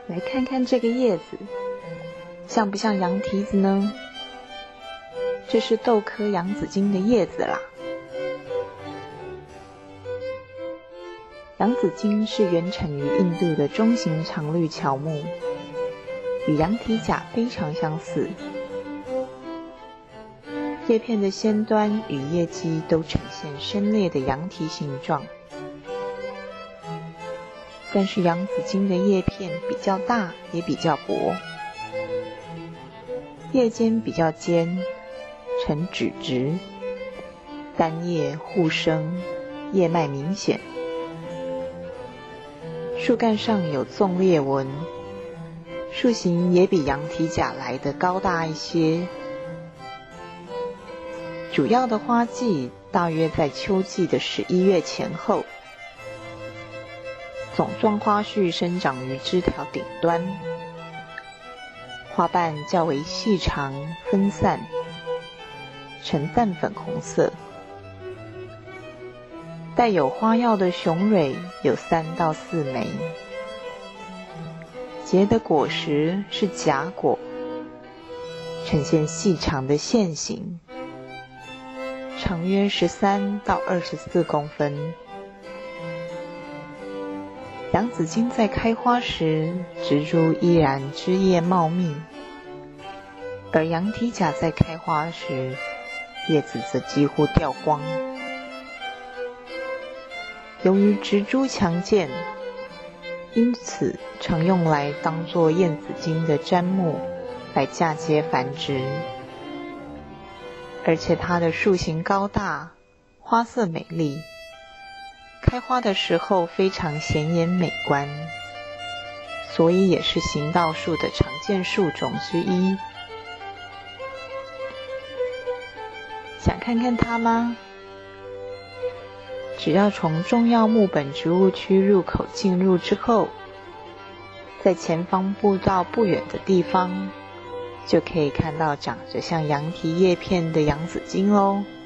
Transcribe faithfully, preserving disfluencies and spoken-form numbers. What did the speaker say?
来看看这个叶子，像不像羊蹄子呢？这是豆科洋紫荆的叶子啦。洋紫荆是原产于印度的中型常绿乔木，与羊蹄甲非常相似。叶片的先端与叶基都呈现深裂的羊蹄形状，但是洋紫荆的叶片比较大，也比较薄，叶尖比较尖，呈指直，单叶互生，叶脉明显，树干上有纵裂纹，树形也比羊蹄甲来得高大一些。主要的花季大约在秋季的十一月前后，总状花序生长于枝条顶端，花瓣较为细长分散，呈淡粉红色，带有花药的雄蕊有三到四枚，结的果实是荚果，呈现细长的线形，长约十三到二十四公分。洋紫荆在开花时，植株依然枝叶茂密，而羊蹄甲在开花时，叶子则几乎掉光。由于植株强健，因此常用来当作燕子荆的砧木来嫁接繁殖。而且它的树形高大，花色美丽，开花的时候非常显眼美观，所以也是行道树的常见树种之一。想看看它吗？只要从重要木本植物区入口进入之后，在前方步道不远的地方，就可以看到长着像羊蹄叶片的洋紫荆喽。